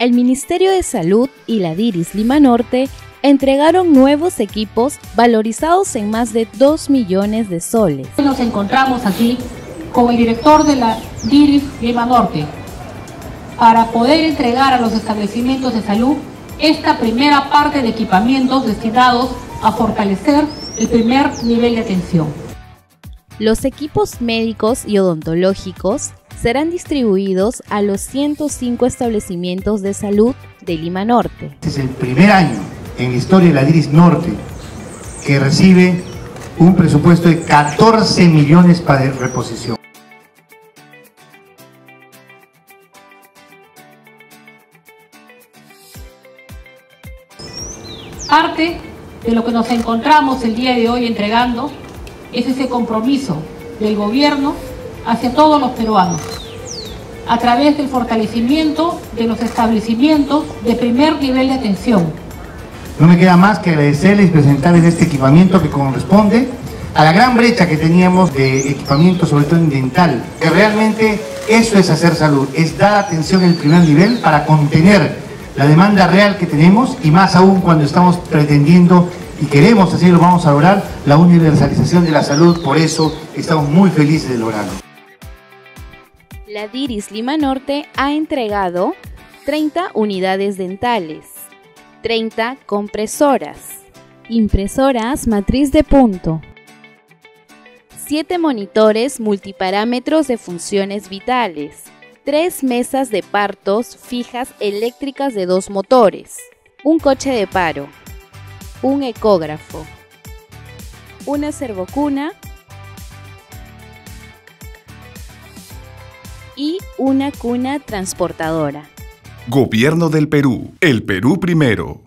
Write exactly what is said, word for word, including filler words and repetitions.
el Ministerio de Salud y la DIRIS Lima Norte entregaron nuevos equipos valorizados en más de dos millones de soles. Nos encontramos aquí con el director de la DIRIS Lima Norte para poder entregar a los establecimientos de salud esta primera parte de equipamientos destinados a fortalecer el primer nivel de atención. Los equipos médicos y odontológicos serán distribuidos a los ciento cinco establecimientos de salud de Lima Norte. Este es el primer año en la historia de la DIRIS Norte que recibe un presupuesto de catorce millones para reposición. Parte de lo que nos encontramos el día de hoy entregando es ese compromiso del gobierno hacia todos los peruanos, a través del fortalecimiento de los establecimientos de primer nivel de atención. No me queda más que agradecerles y presentarles este equipamiento que corresponde a la gran brecha que teníamos de equipamiento, sobre todo en dental, que realmente eso es hacer salud, es dar atención en el primer nivel para contener la demanda real que tenemos, y más aún cuando estamos pretendiendo y queremos, así lo vamos a lograr, la universalización de la salud. Por eso estamos muy felices de lograrlo. La DIRIS Lima Norte ha entregado treinta unidades dentales, treinta compresoras, impresoras matriz de punto, siete monitores multiparámetros de funciones vitales, tres mesas de partos fijas eléctricas de dos motores, un coche de paro, un ecógrafo, una servocuna y una cuna transportadora. Gobierno del Perú. El Perú primero.